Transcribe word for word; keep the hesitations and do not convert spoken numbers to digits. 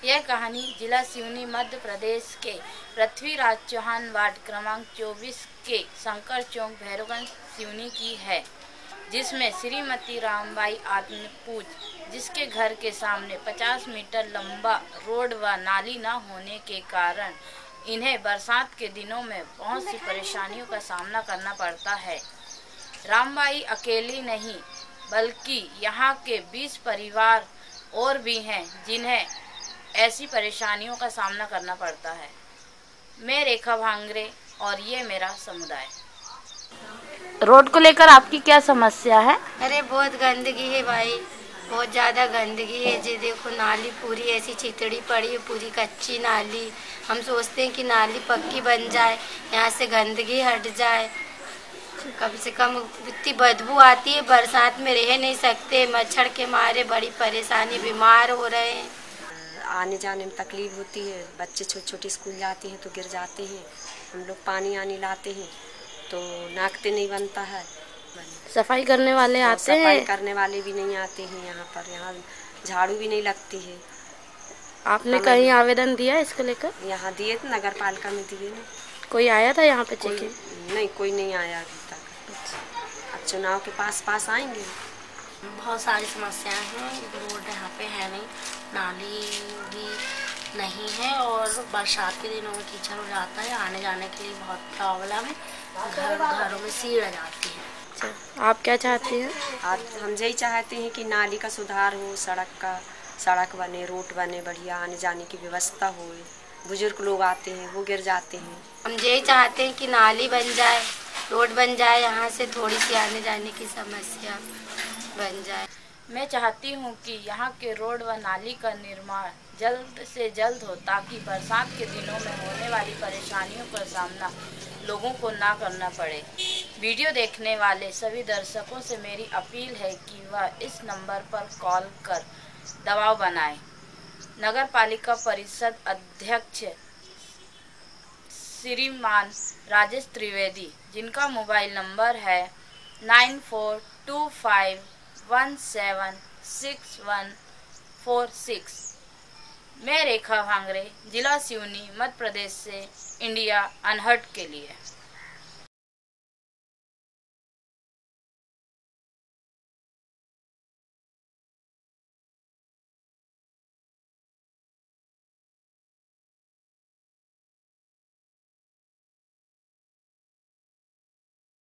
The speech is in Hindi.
यह कहानी जिला सिवनी मध्य प्रदेश के पृथ्वीराज चौहान वार्ड क्रमांक चौबीस के शंकर चौक भैरवगंज सिवनी की है, जिसमें श्रीमती रामबाई आत्मपूज, जिसके घर के सामने पचास मीटर लंबा रोड व नाली न होने के कारण इन्हें बरसात के दिनों में बहुत सी परेशानियों का सामना करना पड़ता है। रामबाई अकेली नहीं बल्कि यहाँ के बीस परिवार और भी हैं जिन्हें ऐसी परेशानियों का सामना करना पड़ता है। मैं रेखा भांगरे और ये मेरा समुदाय। रोड को लेकर आपकी क्या समस्या है? अरे बहुत गंदगी है भाई, बहुत ज़्यादा गंदगी है जी। देखो नाली पूरी ऐसी चितड़ी पड़ी है, पूरी कच्ची नाली। हम सोचते हैं कि नाली पक्की बन जाए, यहाँ से गंदगी हट जाए। कम से कम इतनी बदबू आती है, बरसात में रह नहीं सकते, मच्छर के मारे बड़ी परेशानी, बीमार हो रहे हैं। आने जाने में तकलीफ होती है। बच्चे छोटे छोटे स्कूल जाते हैं तो गिर जाते हैं। हम लोग पानी आने लाते हैं तो नाकते नहीं बनता है। सफाई करने वाले तो आते हैं? सफाई करने वाले भी नहीं आते हैं यहाँ पर। यहाँ झाड़ू भी नहीं लगती है। आपने कहीं आवेदन दिया इसको लेकर? यहाँ दिए थे, नगर पालिका में दिए ना। कोई आया था यहाँ पे चेकिंग? नहीं, कोई नहीं आया अभी तक। अब चुनाव के पास पास आएंगे। बहुत सारी समस्याएं हैं। रोड यहाँ पे है नहीं, नाली भी नहीं है और बरसात के दिनों में कीचड़ हो जाता है। आने जाने के लिए बहुत प्रॉब्लम है। घर घरों में सीढ़ जाती है। अच्छा, आप क्या चाहते हैं? आप हम यही चाहते हैं कि नाली का सुधार हो, सड़क का सड़क बने, रोड बने, बढ़िया आने जाने की व्यवस्था हो। बुजुर्ग लोग आते हैं वो गिर जाते हैं। हम यही चाहते हैं कि नाली बन जाए, रोड बन जाए, यहाँ से थोड़ी सी आने जाने की समस्या बन जाए। मैं चाहती हूँ कि यहाँ के रोड व नाली का निर्माण जल्द से जल्द हो, ताकि बरसात के दिनों में होने वाली परेशानियों का सामना लोगों को ना करना पड़े। वीडियो देखने वाले सभी दर्शकों से मेरी अपील है कि वह इस नंबर पर कॉल कर दबाव बनाएं। नगर पालिका परिषद अध्यक्ष श्रीमान राजेश त्रिवेदी, जिनका मोबाइल नंबर है nine four two five one seven six one four six. मैं रेखा भांगरे, जिला सिवनी, मध्य प्रदेश से इंडिया अनहर्ट के लिए।